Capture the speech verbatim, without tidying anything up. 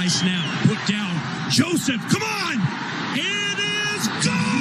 High snap, put down. Joseph, come on! It is gone!